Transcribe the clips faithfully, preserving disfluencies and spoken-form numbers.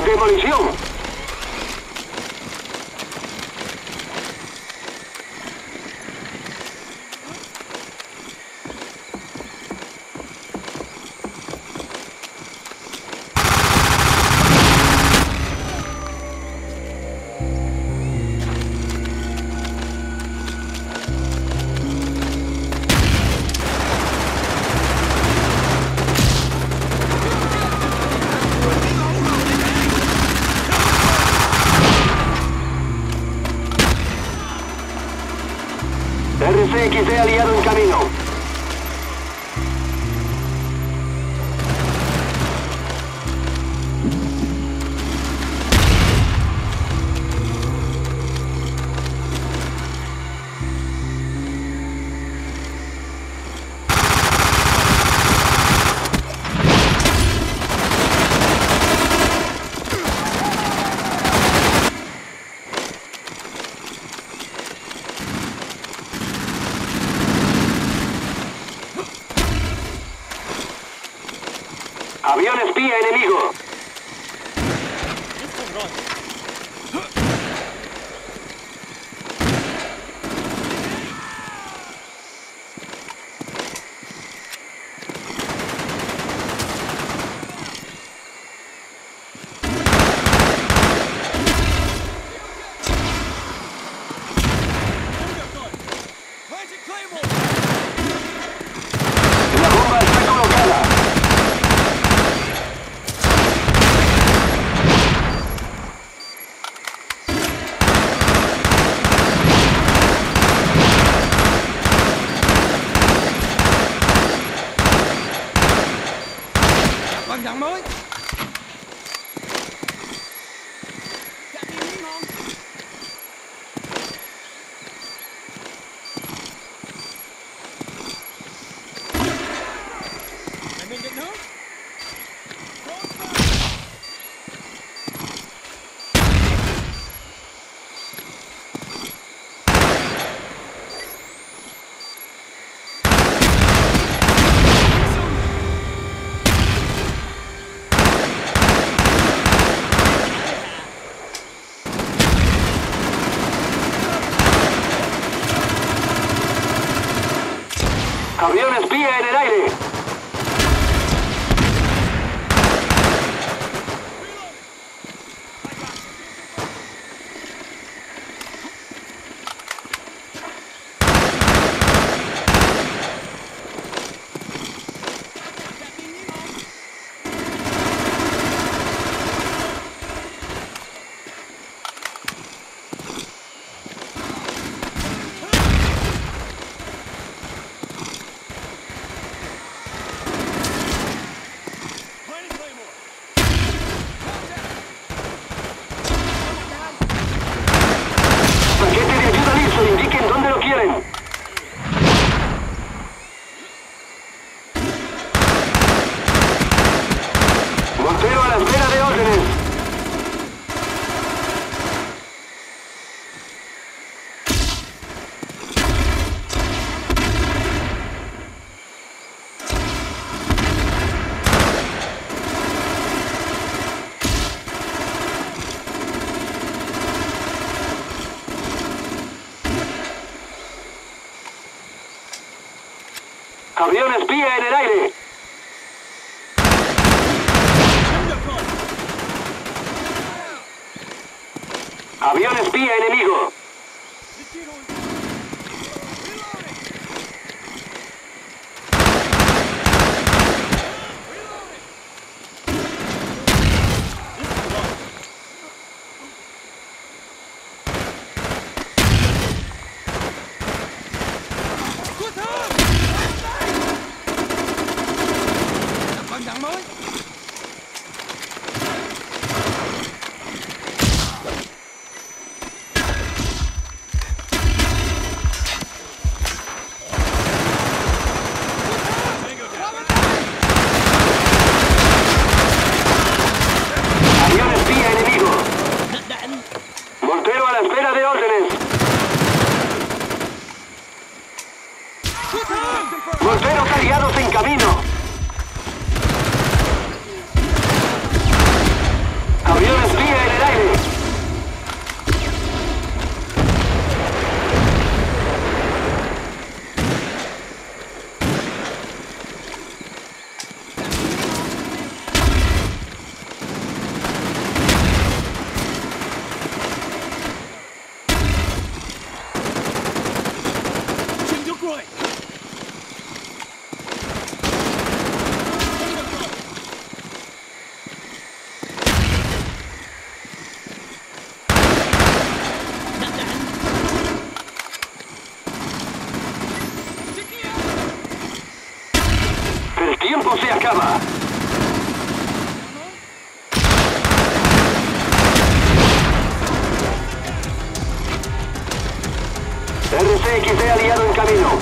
¡Demolición! R C X D aliado en camino. Avión espía enemigo. La bomba está colocada. Băng dặn mới. Mình định hướng. Avión espía en el aire. Paquete de ayuda listo, indiquen dónde lo quieren. Montero a la espera de órdenes. Avión espía en el aire. Avión espía enemigo. Băng dặn mới. Avión espía enemigo. Montero a la espera de órdenes. Morteros aliados en camino. Avión C X D aliado en camino.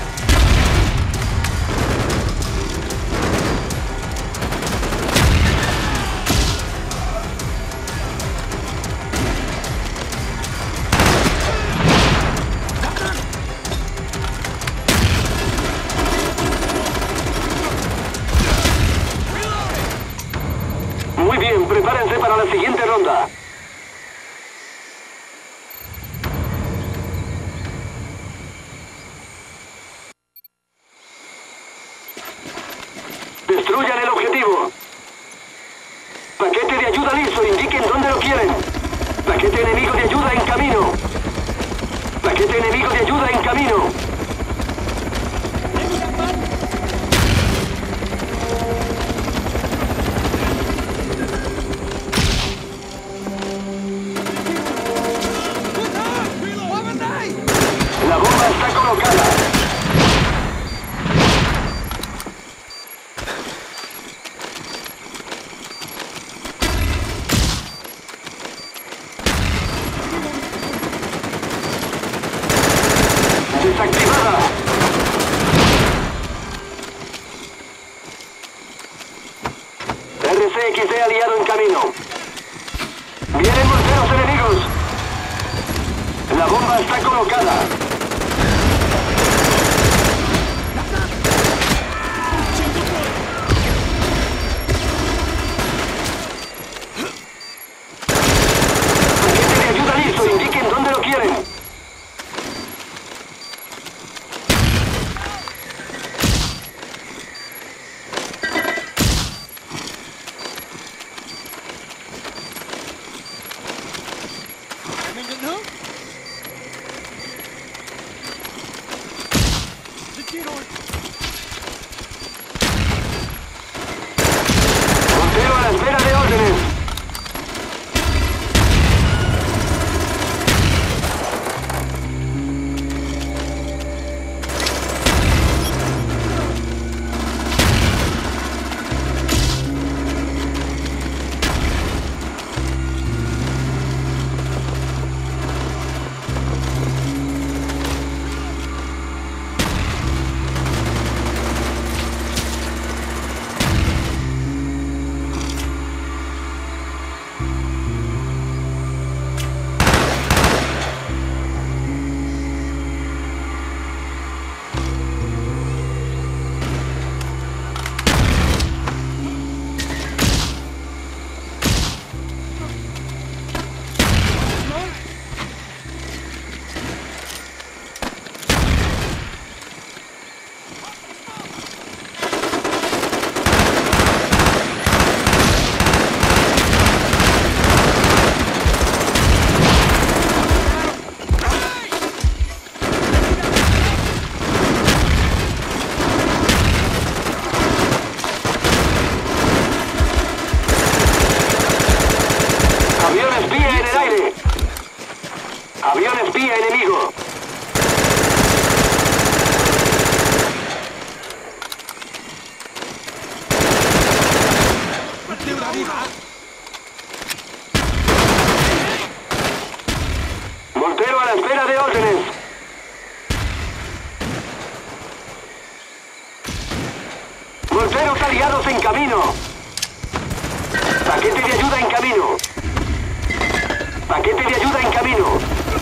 Muy bien, prepárense para la siguiente ronda. Destruyan el objetivo. Paquete de ayuda listo, indiquen dónde lo quieren. Paquete enemigo de ayuda en camino. Paquete enemigo de ayuda en camino. La bomba está colocada. Desactivada. R C X D aliado en camino. Vienen morteros enemigos. La bomba está colocada. Paquete de ayuda listo, indiquen dónde lo quieren. Mình định hướng. Đi chi rồi. Montero a la espera de órdenes. Avión espía en el aire. Avión espía enemigo. Mục tiêu đã bị hạ. Montero a la espera de órdenes. Morteros aliados en camino. Paquete de ayuda en camino. Paquete de ayuda en camino.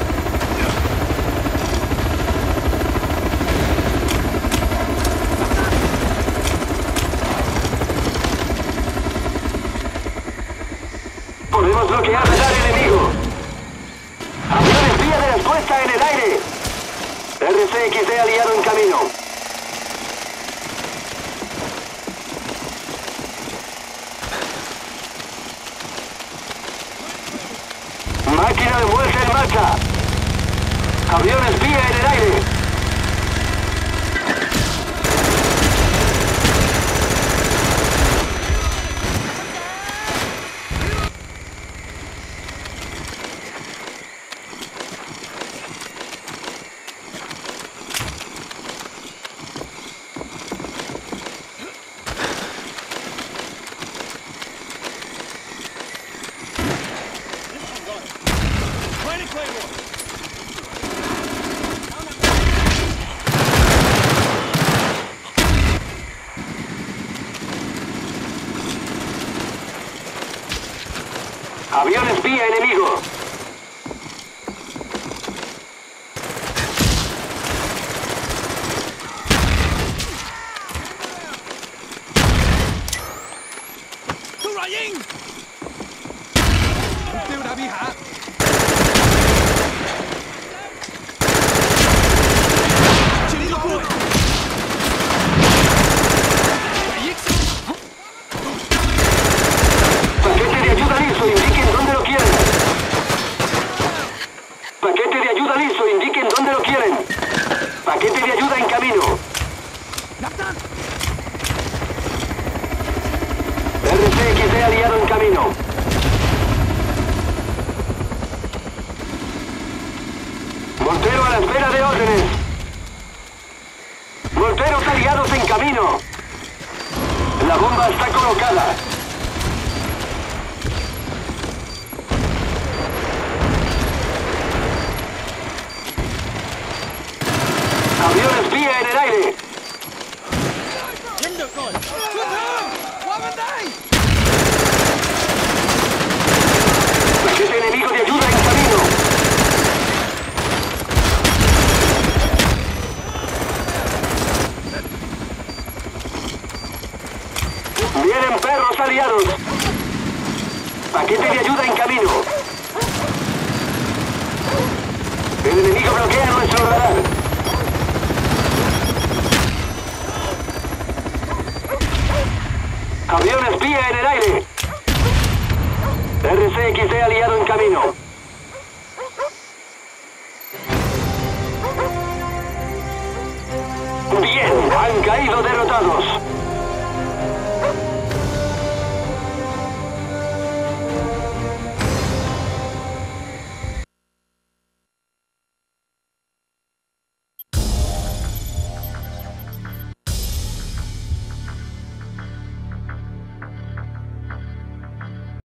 Podemos bloquear al enemigo. Avión espía de respuesta en el aire. R C X D aliado en camino. Máquina de muerte en marcha. Avión espía en el aire. Planning Claymore. Avión espía enemigo. Mục tiêu đã bị hạ. Chỉ có người. Paquete de ayuda listo, indiquen dónde lo quieren. Paquete de ayuda listo, indiquen dónde lo quieren. Paquete de ayuda en camino. R C X D aliado en camino. Mortero a la espera de órdenes. Morteros aliados en camino. La bomba está colocada. Avión espía en el aire. Nhanh được rồi. Xuất thương. Qua bên đây. Paquete enemigo de ayuda en camino. Vienen perros aliados. Paquete de ayuda en camino. El enemigo bloquea nuestro radar. Avión espía en el aire. R C X D aliado en camino. Bien, han caído derrotados.